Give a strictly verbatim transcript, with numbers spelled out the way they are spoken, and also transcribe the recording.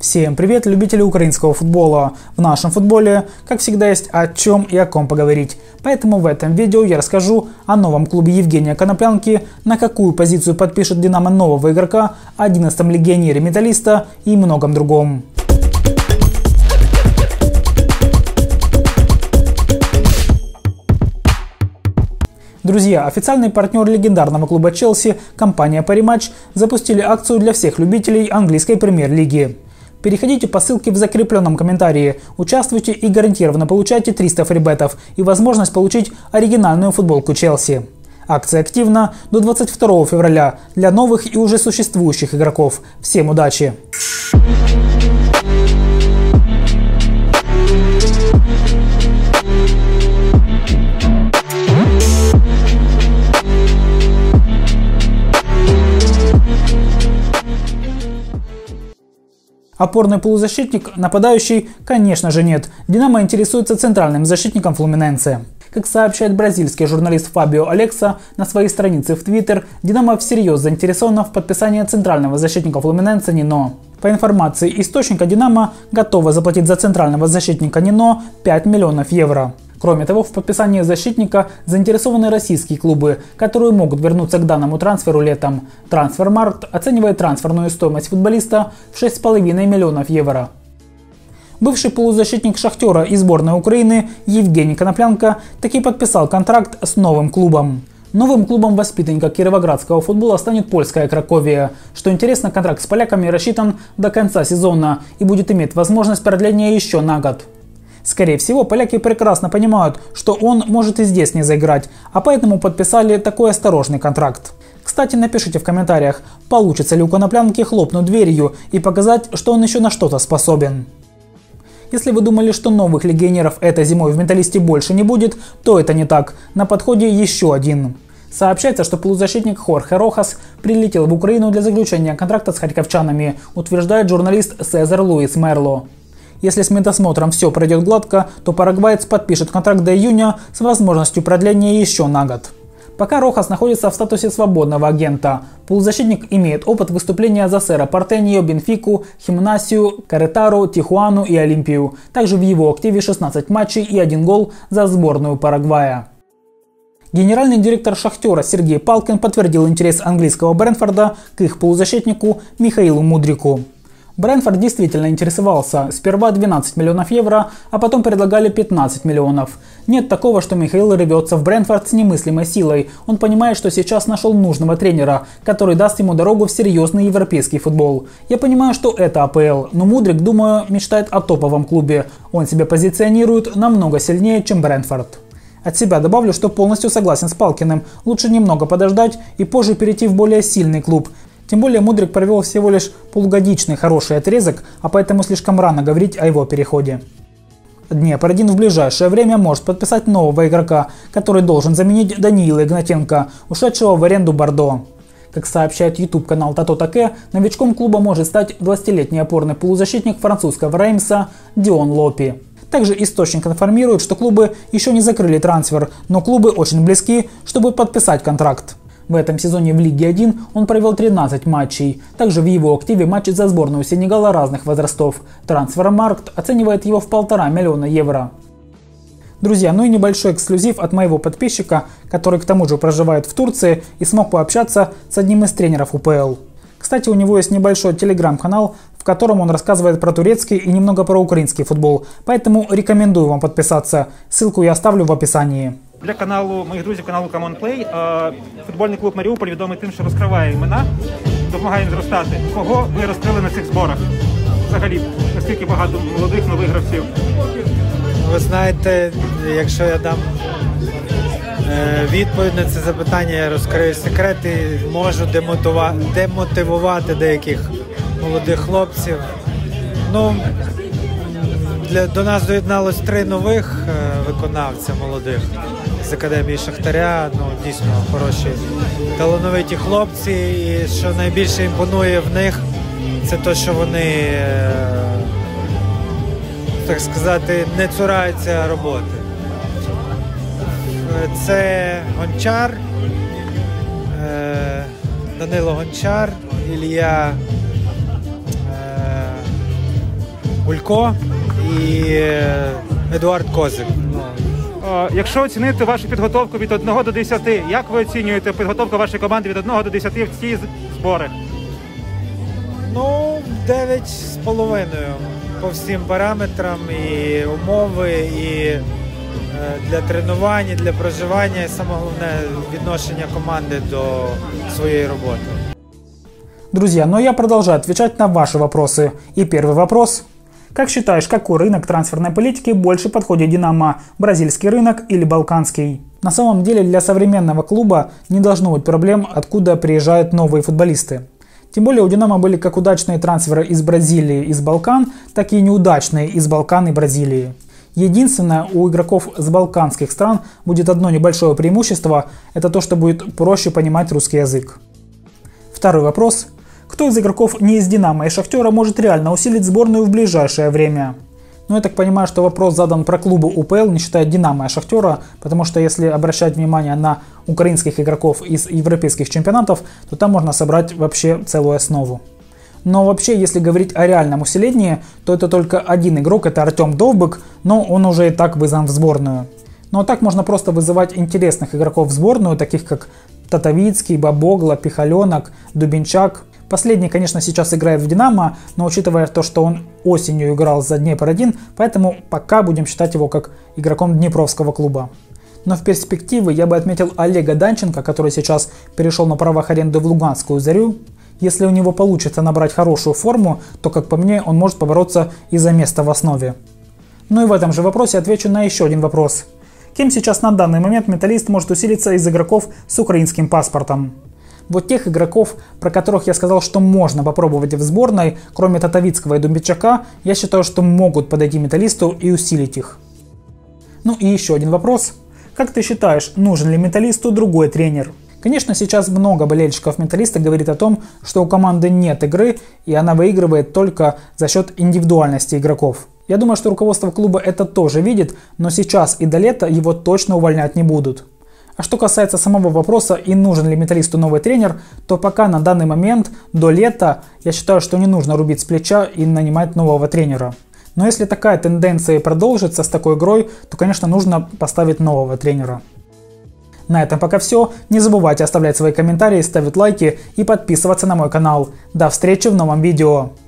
Всем привет, любители украинского футбола! В нашем футболе, как всегда, есть о чем и о ком поговорить. Поэтому в этом видео я расскажу о новом клубе Евгения Коноплянки, на какую позицию подпишет Динамо нового игрока, одиннадцатом легионере Металлиста и многом другом. Друзья, официальный партнер легендарного клуба Челси, компания Parimatch, запустили акцию для всех любителей английской премьер-лиги. Переходите по ссылке в закрепленном комментарии, участвуйте и гарантированно получайте триста фрибетов и возможность получить оригинальную футболку Челси. Акция активна до двадцать второго февраля для новых и уже существующих игроков. Всем удачи! Опорный полузащитник, нападающий, конечно же нет. Динамо интересуется центральным защитником Флуминенсе. Как сообщает бразильский журналист Фабио Алекса на своей странице в Твиттер, Динамо всерьез заинтересовано в подписании центрального защитника Флуминенсе Нино. По информации источника, Динамо готова заплатить за центрального защитника Нино пять миллионов евро. Кроме того, в подписании защитника заинтересованы российские клубы, которые могут вернуться к данному трансферу летом. Трансфермаркт оценивает трансферную стоимость футболиста в шесть с половиной миллионов евро. Бывший полузащитник Шахтера и сборной Украины Евгений Коноплянка таки подписал контракт с новым клубом. Новым клубом воспитанника кировоградского футбола станет польская Краковия. Что интересно, контракт с поляками рассчитан до конца сезона и будет иметь возможность продления еще на год. Скорее всего, поляки прекрасно понимают, что он может и здесь не заиграть, а поэтому подписали такой осторожный контракт. Кстати, напишите в комментариях, получится ли у Коноплянки хлопнуть дверью и показать, что он еще на что-то способен. Если вы думали, что новых легионеров этой зимой в Металлисте больше не будет, то это не так. На подходе еще один. Сообщается, что полузащитник Хорхе Рохас прилетел в Украину для заключения контракта с харьковчанами, утверждает журналист Сезар Луис Мерло. Если с медосмотром все пройдет гладко, то парагваец подпишет контракт до июня с возможностью продления еще на год. Пока Рохас находится в статусе свободного агента. Полузащитник имеет опыт выступления за Серра Портеньо, Бенфику, Химнасию, Каретару, Тихуану и Олимпию. Также в его активе шестнадцать матчей и один гол за сборную Парагвая. Генеральный директор Шахтера Сергей Палкин подтвердил интерес английского Брентфорда к их полузащитнику Михаилу Мудрику. Брентфорд действительно интересовался, сперва двенадцать миллионов евро, а потом предлагали пятнадцать миллионов. Нет такого, что Михаил рвется в Брентфорд с немыслимой силой. Он понимает, что сейчас нашел нужного тренера, который даст ему дорогу в серьезный европейский футбол. Я понимаю, что это АПЛ, но Мудрик, думаю, мечтает о топовом клубе. Он себя позиционирует намного сильнее, чем Брентфорд. От себя добавлю, что полностью согласен с Палкиным. Лучше немного подождать и позже перейти в более сильный клуб. Тем более Мудрик провел всего лишь полугодичный хороший отрезок, а поэтому слишком рано говорить о его переходе. Днепр-один в ближайшее время может подписать нового игрока, который должен заменить Даниила Игнатенко, ушедшего в аренду Бордо. Как сообщает YouTube-канал Тато Таке, новичком клуба может стать двадцатилетний опорный полузащитник французского Реймса Дион Лопи. Также источник информирует, что клубы еще не закрыли трансфер, но клубы очень близки, чтобы подписать контракт. В этом сезоне в Лиге один он провел тринадцать матчей. Также в его активе матчи за сборную Сенегала разных возрастов. Трансфермаркт оценивает его в полтора миллиона евро. Друзья, ну и небольшой эксклюзив от моего подписчика, который к тому же проживает в Турции и смог пообщаться с одним из тренеров УПЛ. Кстати, у него есть небольшой телеграм-канал, в котором он рассказывает про турецкий и немного про украинский футбол. Поэтому рекомендую вам подписаться. Ссылку я оставлю в описании. Для каналу моїх друзів каналу ComeOnPlay футбольний клуб Маріуполь відомий тим, що розкриває імена, допомагає їм зростати. Кого ви розкрили на цих зборах? Взагалі, наскільки багато молодих нових гравців? Ви знаєте, якщо я дам відповідь на це запитання, я розкрию секрети, можу демотивувати деяких молодих хлопців. Ну, Для, до нас доєдналось три нових е, виконавця молодих з Академії Шахтаря. Ну, дійсно хороші, талановиті хлопці. І що найбільше імпонує в них, це те, що вони, е, так сказати, не цураються роботи. Це Гончар, е, Данило Гончар, Ілля Булько і Едуард Козик. Е, Якщо оцінити вашу підготовку від одного до десяти, як ви оцінюєте підготовку вашої команди від одного до десяти в ці збори? Ну, дев'ять з половиною по всім параметрам, і умови, і е, для тренувань, і для проживання, і саме головне відношення команди до своєї роботи. Друзья, но я продолжаю отвечать на ваши вопросы. И первый вопрос. Как считаешь, какой рынок трансферной политики больше подходит Динамо? Бразильский рынок или балканский? На самом деле для современного клуба не должно быть проблем, откуда приезжают новые футболисты. Тем более у Динамо были как удачные трансферы из Бразилии, из Балкан, так и неудачные из Балкан и Бразилии. Единственное, у игроков с балканских стран будет одно небольшое преимущество, это то, что будет проще понимать русский язык. Второй вопрос. Кто из игроков не из Динамо и Шахтера может реально усилить сборную в ближайшее время? Ну, я так понимаю, что вопрос задан про клубы УПЛ, не считая Динамо и Шахтера, потому что если обращать внимание на украинских игроков из европейских чемпионатов, то там можно собрать вообще целую основу. Но вообще, если говорить о реальном усилении, то это только один игрок, это Артем Довбык, но он уже и так вызван в сборную. Ну а так можно просто вызывать интересных игроков в сборную, таких как Татовицкий, Бабогла, Пихаленок, Дубинчак. Последний, конечно, сейчас играет в Динамо, но учитывая то, что он осенью играл за Днепр один, поэтому пока будем считать его как игроком Днепровского клуба. Но в перспективе я бы отметил Олега Данченко, который сейчас перешел на правах аренды в Луганскую Зарю. Если у него получится набрать хорошую форму, то, как по мне, он может побороться и за место в основе. Ну и в этом же вопросе отвечу на еще один вопрос. Кем сейчас на данный момент Металлист может усилиться из игроков с украинским паспортом? Вот тех игроков, про которых я сказал, что можно попробовать в сборной, кроме Татовицкого и Дубинчака, я считаю, что могут подойти Металлисту и усилить их. Ну и еще один вопрос. Как ты считаешь, нужен ли Металлисту другой тренер? Конечно, сейчас много болельщиков Металлиста говорит о том, что у команды нет игры, и она выигрывает только за счет индивидуальности игроков. Я думаю, что руководство клуба это тоже видит, но сейчас и до лета его точно увольнять не будут. А что касается самого вопроса и нужен ли Металлисту новый тренер, то пока на данный момент, до лета, я считаю, что не нужно рубить с плеча и нанимать нового тренера. Но если такая тенденция продолжится с такой игрой, то, конечно, нужно поставить нового тренера. На этом пока все. Не забывайте оставлять свои комментарии, ставить лайки и подписываться на мой канал. До встречи в новом видео.